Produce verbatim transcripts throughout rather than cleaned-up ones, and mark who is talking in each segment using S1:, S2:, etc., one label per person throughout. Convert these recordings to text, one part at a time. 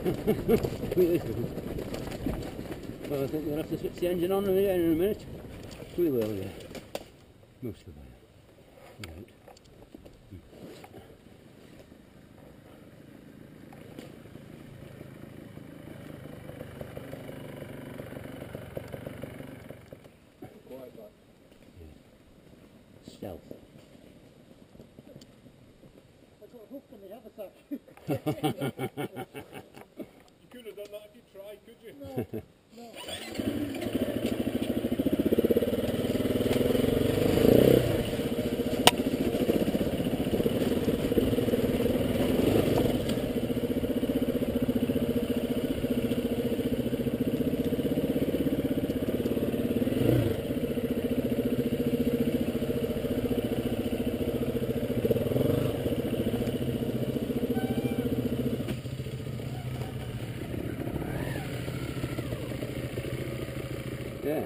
S1: Well, I think we'll have to switch the engine on in a minute. We will, yeah. Most of the way. Right. Stealth.
S2: I got hooked on the haversack.
S3: You could have done that if you tried, could you?
S2: No, no.
S1: Yeah.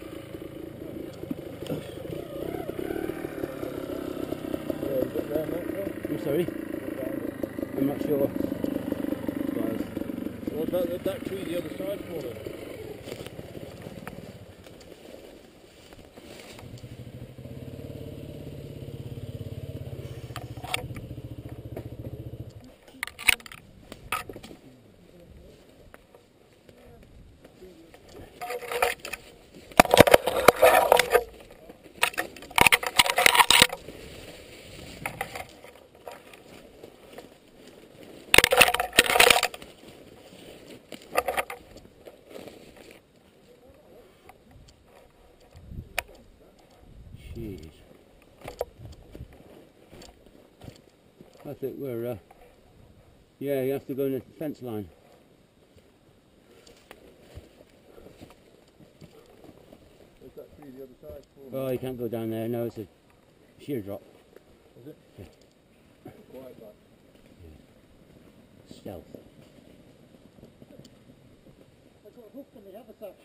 S1: I'm sorry? I'm not sure.
S3: What about that, that tree the other side for them?
S1: Jeez. I think we're, uh, yeah, you have to go in the fence line.
S3: Is that tree the other side for them?
S1: Oh, you can't go down there, no, it's a sheer drop.
S3: Is it?
S1: Yeah.
S3: Quite back.
S1: Yeah. Stealth.
S2: I got hooked on the haversack.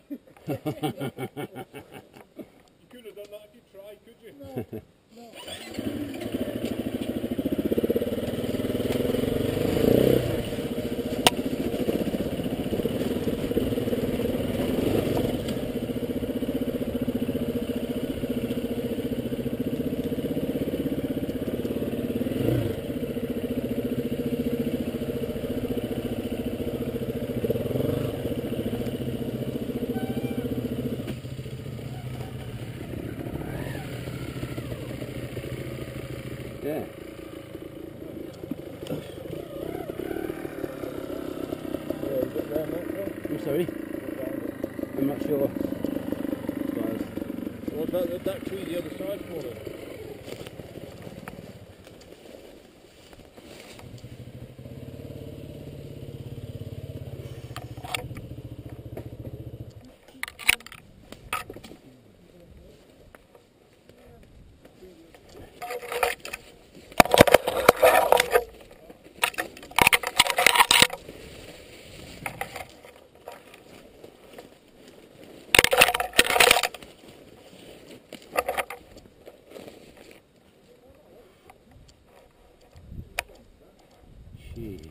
S3: You could have done that if you tried, could you?
S2: No, no.
S1: Yeah. I'm sorry? I'm not sure.
S3: What about that, that tree the other side for them?
S1: Jeez.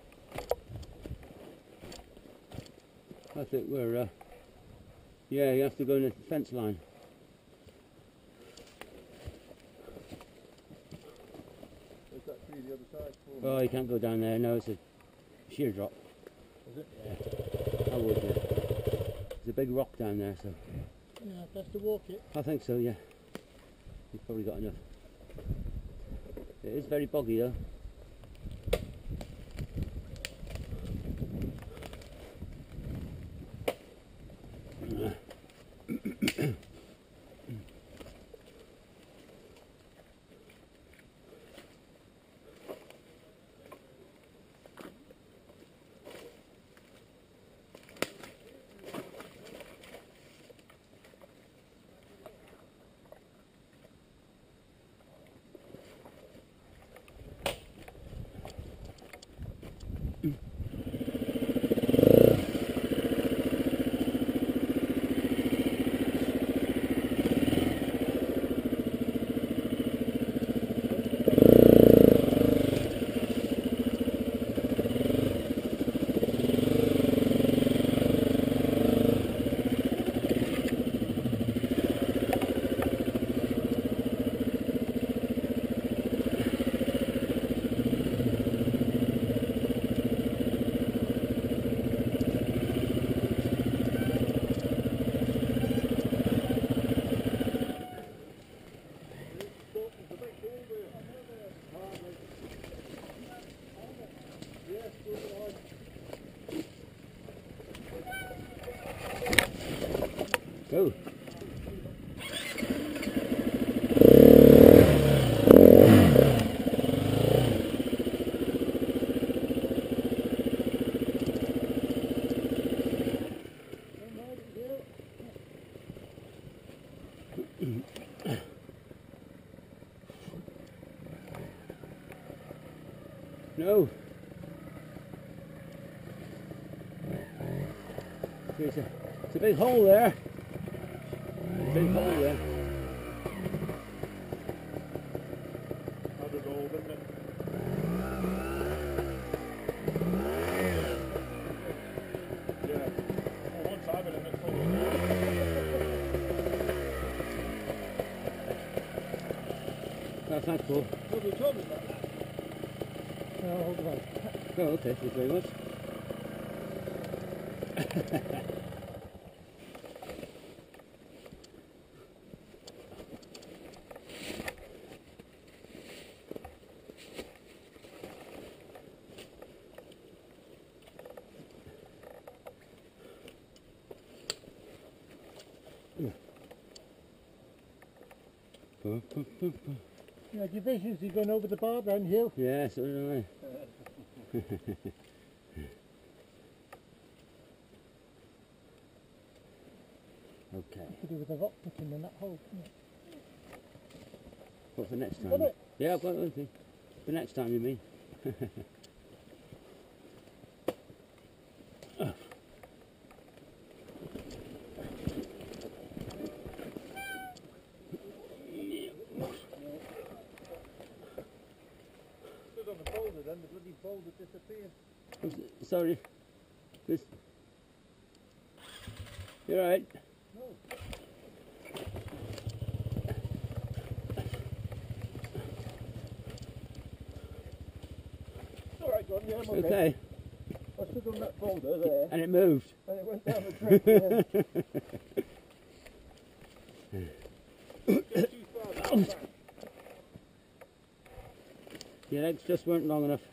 S1: I think we're, uh, yeah, you have to go in the fence line.
S3: Is that tree the other side for them?
S1: Oh, you can't go down there, no, it's a sheer drop.
S3: Is it?
S1: Yeah. I would, yeah. There's a big rock down there, so.
S2: Yeah, best to walk it.
S1: I think so, yeah. You've probably got enough. It is very boggy though. No. There's a, it's a big hole there. A big hole there.
S3: Had it all, didn't it? Yeah. Well, one time in a minute.
S1: That's not cool.
S3: Nobody told me about that.
S2: No, hold on.
S1: Oh, okay, thank you very much.
S2: Yeah, your visions, you're going over the bar then, Hugh?
S1: Yeah, so do I. Okay.
S2: To do with the rock picking in that hole, isn't it?
S1: What for next
S2: Got
S1: time?
S2: it?
S1: Yeah, I've got one thing. For next time, you mean?
S3: Stood on the boulder then, the bloody boulder disappeared.
S1: Sorry. This. You're right.
S3: No. Alright, go on, yeah, I'm okay.
S1: Okay.
S3: I stood on that boulder there,
S1: And it moved.
S3: and it went down the drift. Yeah. Just too far down back.
S1: Your legs just weren't long enough.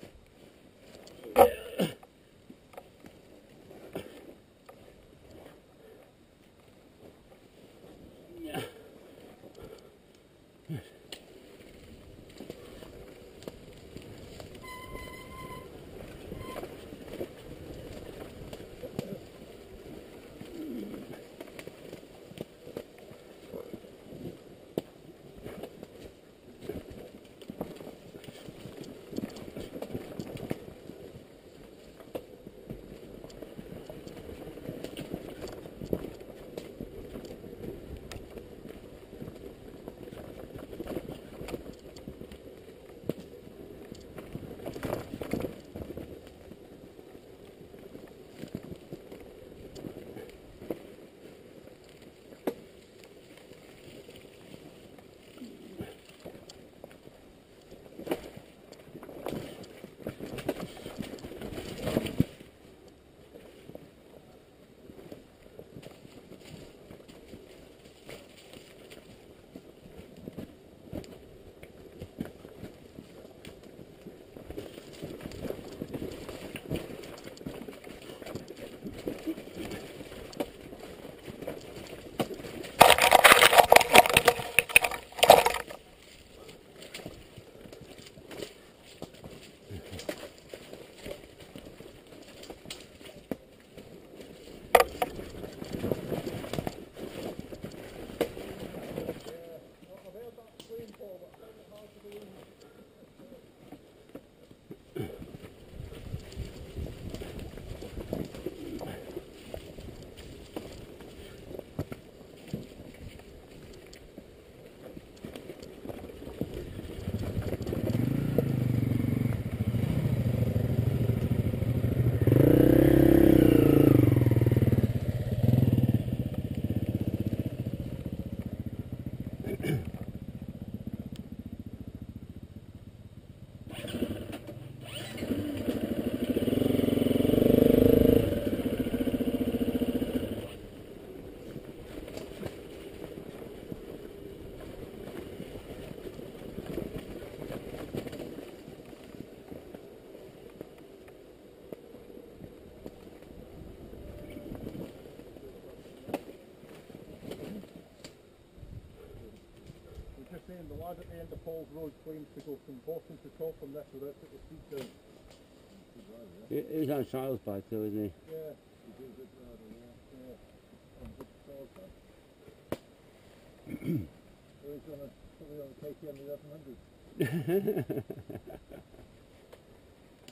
S3: Saying the lad at the end of Paul's Road claims to go from Boston to top from this without putting the seat down.
S1: He- He's on Charles' bike though, isn't he?
S3: Yeah. He's doing good driving, yeah. Yeah. On good stars, man. So he's gonna probably on the K T M eleven hundred.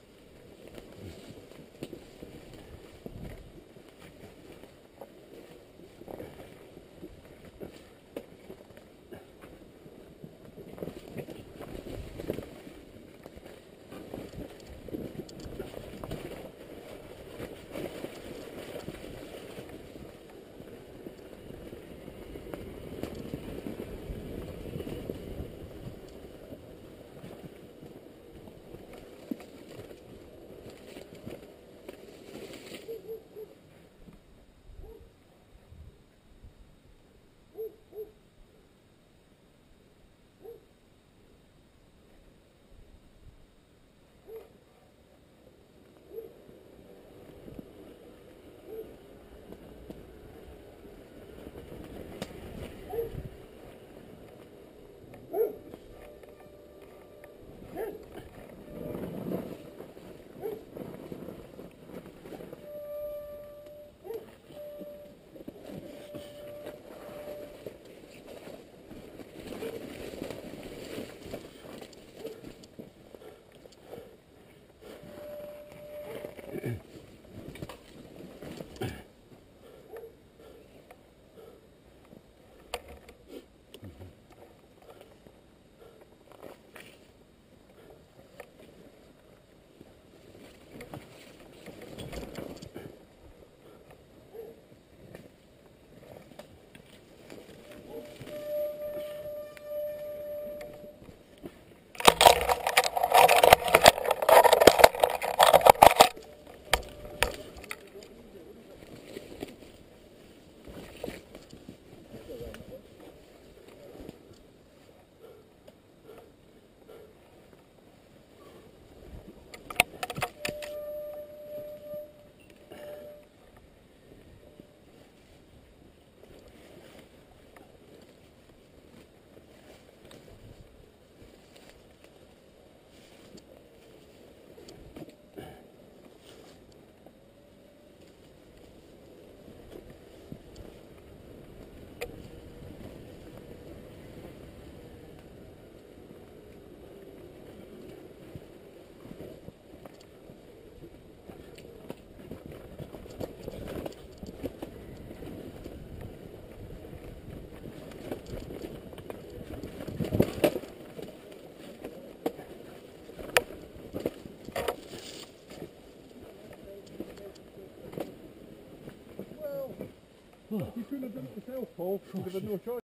S3: If you couldn't have done it yourself, Paul, you'd have had no choice.